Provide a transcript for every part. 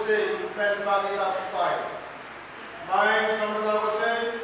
você pede para ir ao Pai. Mãe, somos lá você.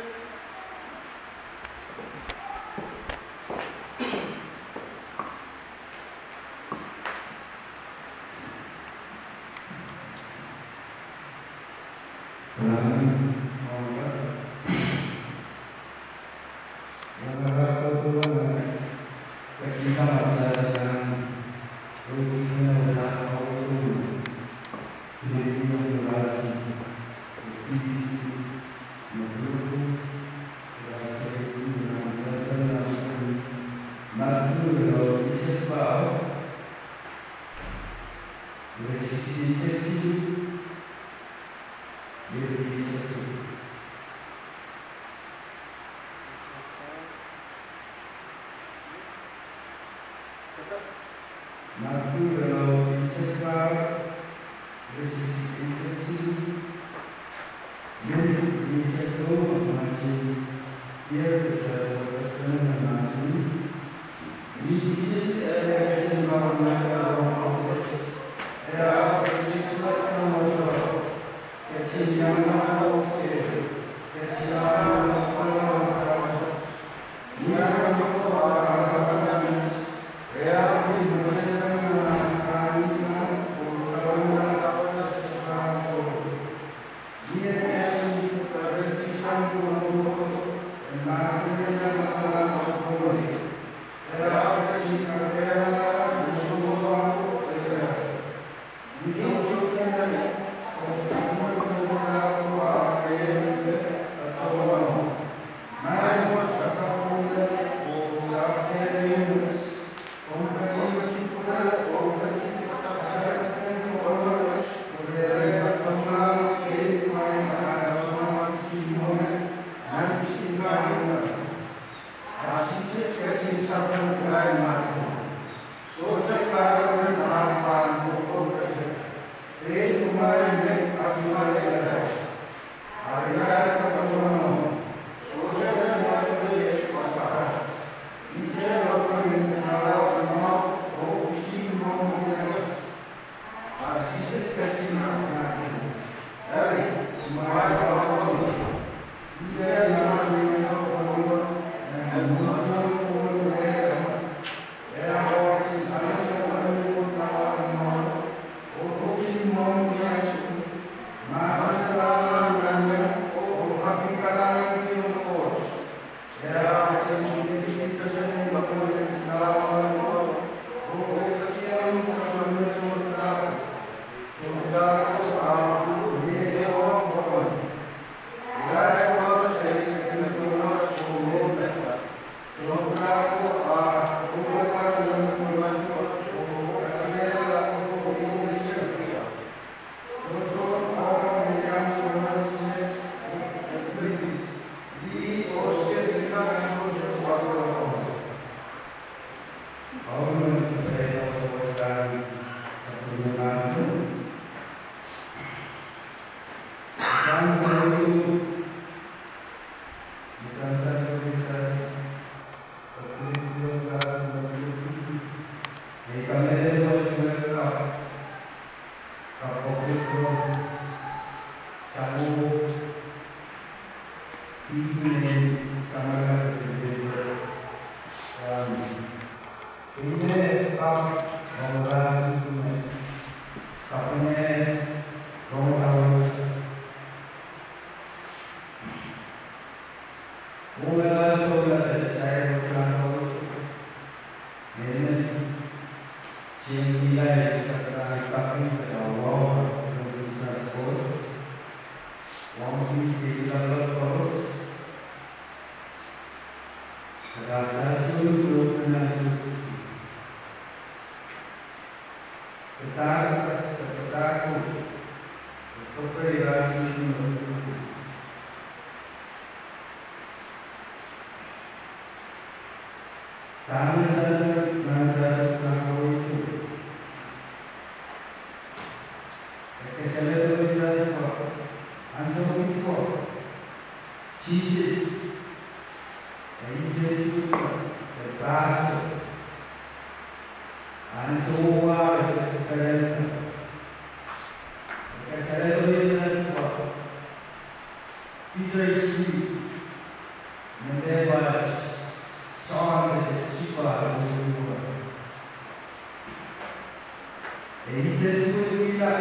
Et il s'est souhaité là.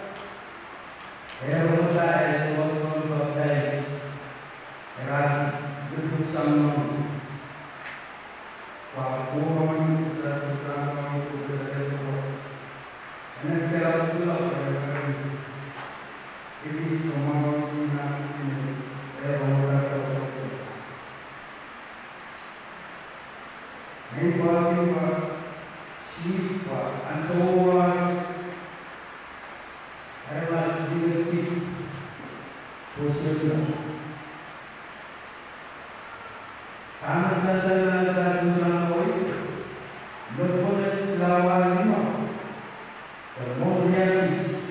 Et on a son baptême. Et là, le sang. Wa uang sesuatu sesuatu. And kalau pula ini semua ini orang ini bagi siapa antuas adalah sedikit khususnya karena saudara semua berboleh lawan lima kemudian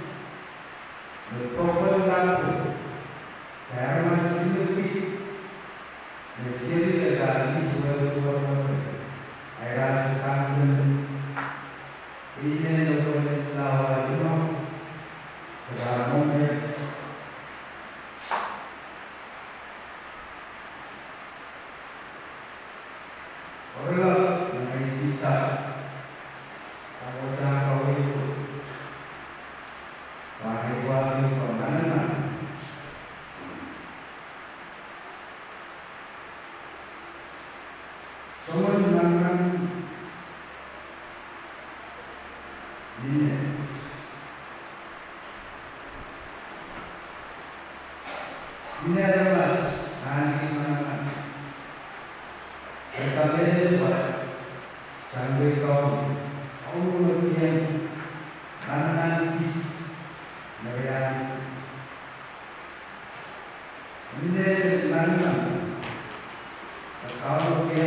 berpokok laku karena sedikit mesin dari sebuah era sekarang ini berboleh lawan lima kemudian orang yang kita usaha kau itu wahai pemana semua dengan ini adalah hari mana kita berbuat sampai kau kemudian menangis meriah ini mana kalau dia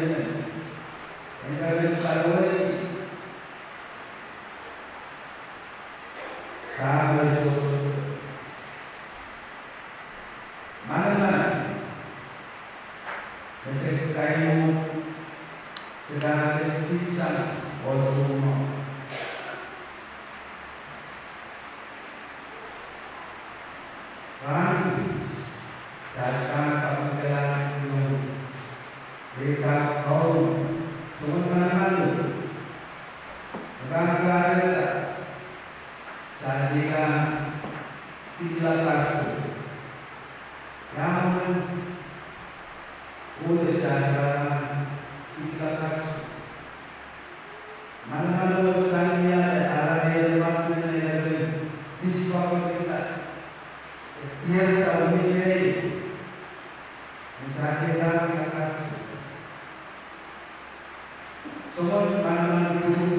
yang kalau mana mesin kayu dengan pisang semua jasa pembelaan mereka kaum semuanya bangga sajikan tidak kasih namun udah jasa tidak kasih mana-mana saya ada yang masih ada di sekolah kita dia tahu ini misalnya tidak kasih semua mana-mana dulu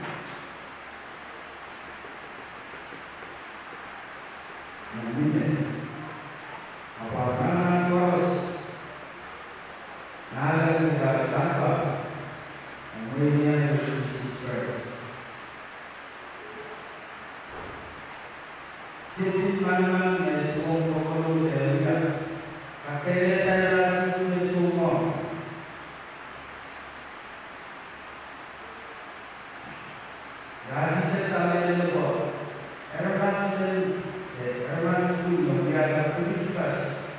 ini apa-apa terus ada juga sahabat kemudian setiap mana semua perlu dilihat pakai data semua rasa setara itu ermas melihat Kristus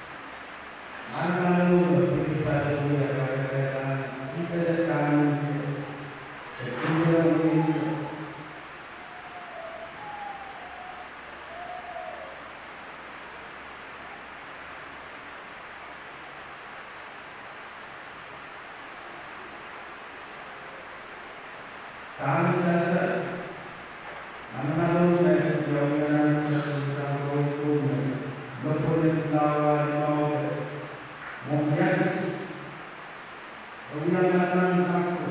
mana Kristus melihat kita datang kemudian kami saja mana-mana yang sesuatu itu berboleh lawan kemudian aku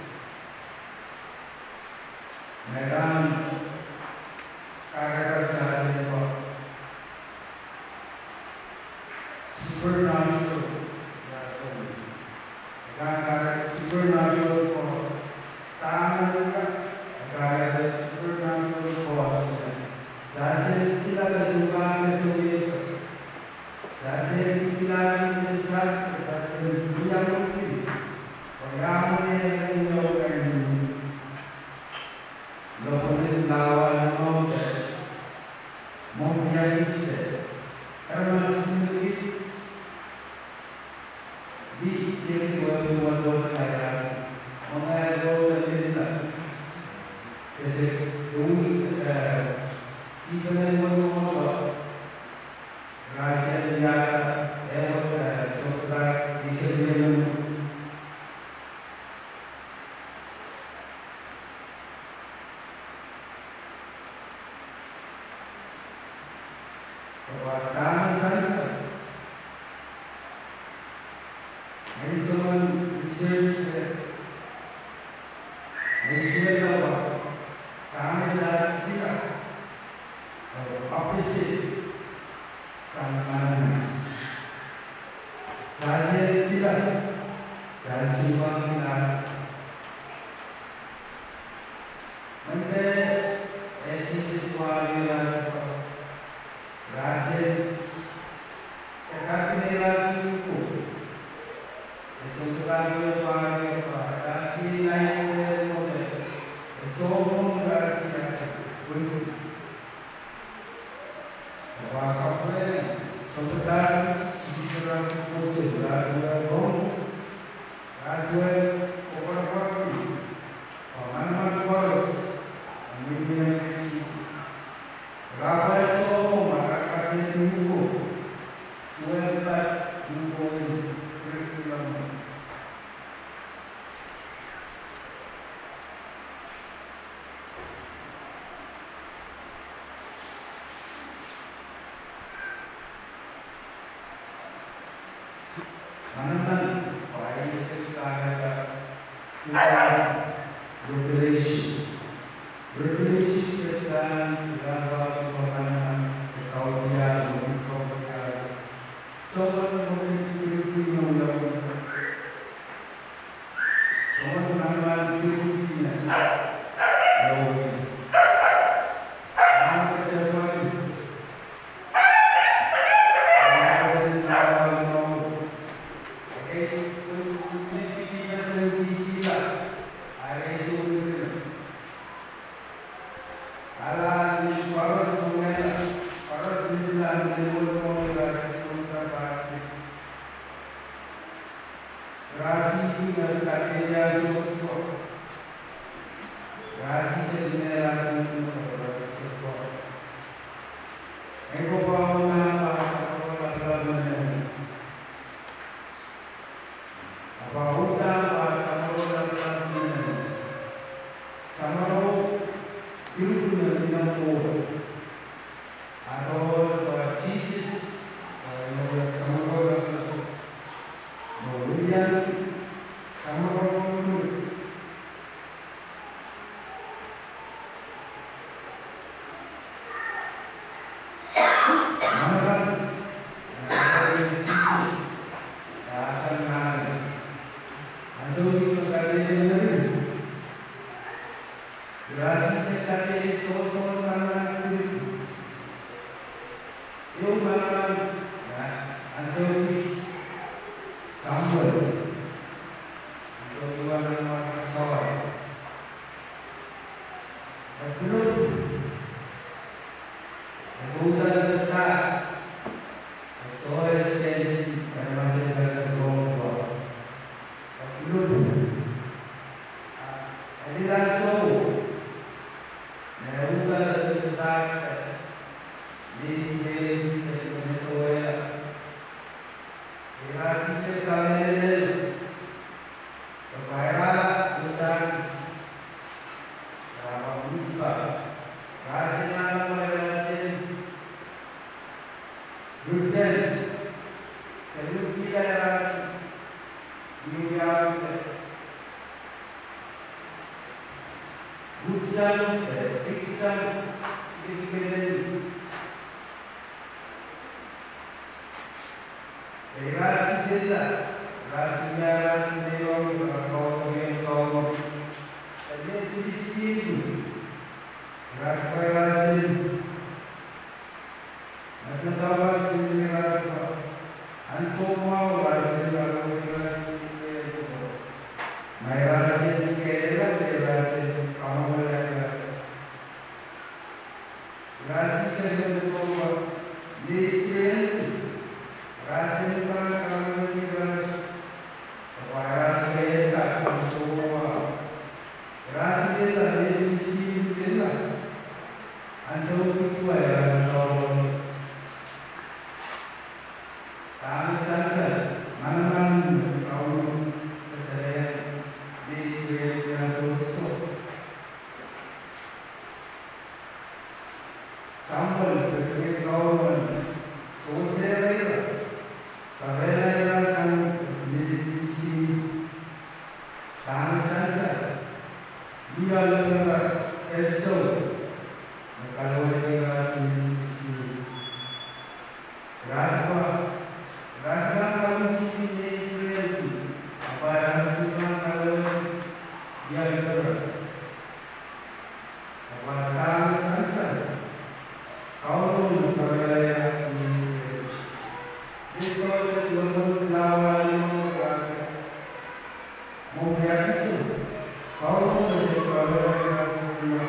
mereka karakter saya supernatural supernatural tangan juga karakter supernatural force saya tidak suka itu saya tidak bisa saya punya mungkin orang yang menjauhkan lawan And so dia adalah esok kalau dia rasa kamu sini Israel apa yang semua kalau dia adalah apa kamu saja kau kalau yang sini itu sebelum lawan rasa mau biasa kau kalau yang sini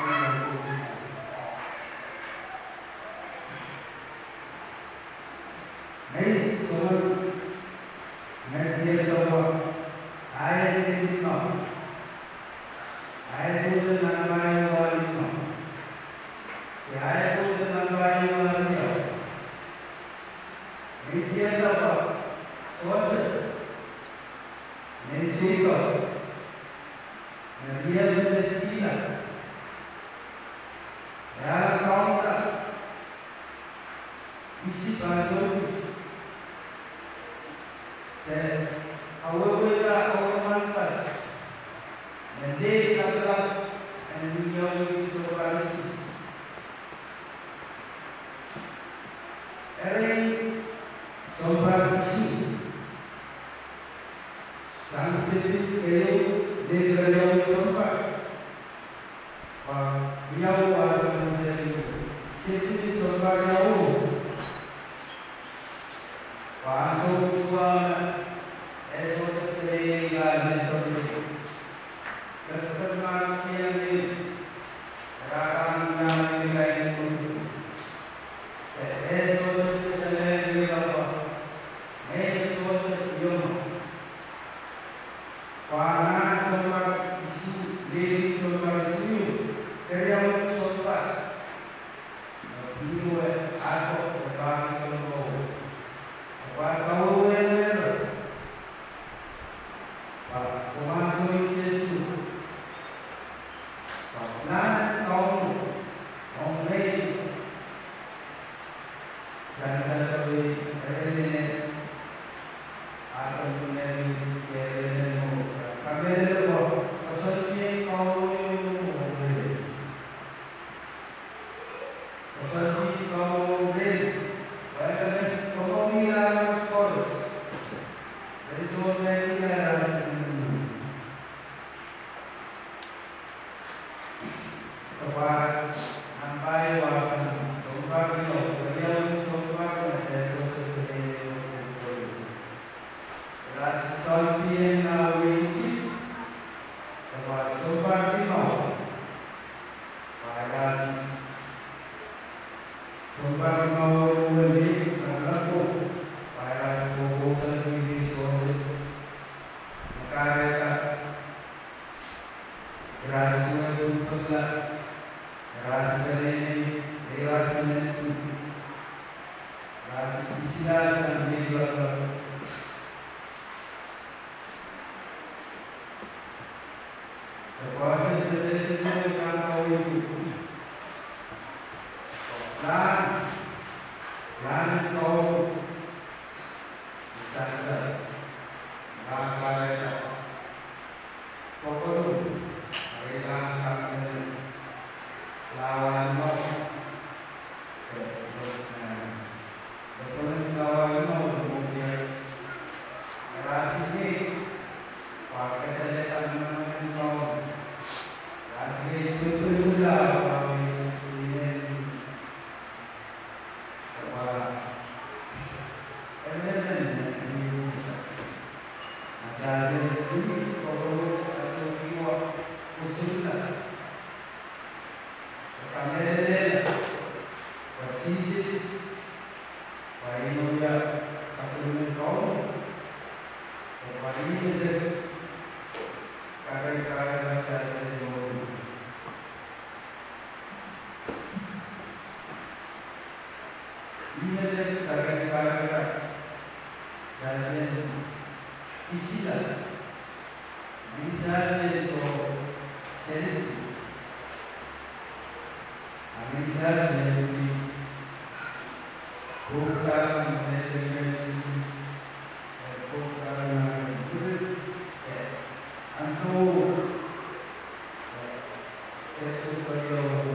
es superior.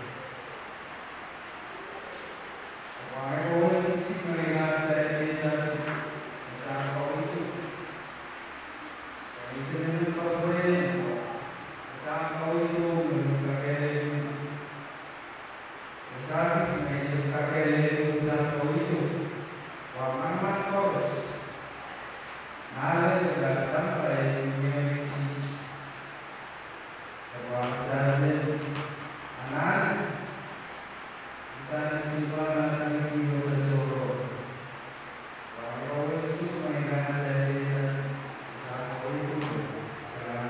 Wahai orang sisi mereka saya bisa besar kau itu. Itu yang kau beri besar kau itu menurut besar sebagai kakek besar kau itu. Waman kau nalar sudah sampai dunia ini. Kebangsaan anak dan simpan lagi sesuatu. Kalau itu mereka saya bisa satu itu dalam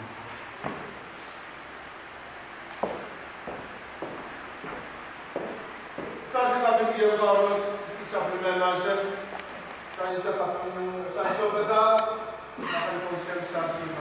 Saya sedang video kau isang pemelasan. Saya sedang saya sudah akan konsep saksi.